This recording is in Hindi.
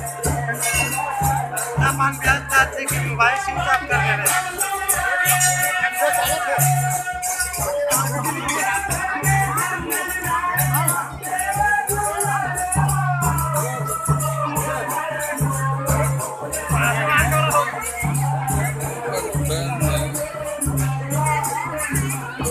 ना मान ब्याज चाहते कि मोबाइल स्विच ऑफ कर दे रहे हैं।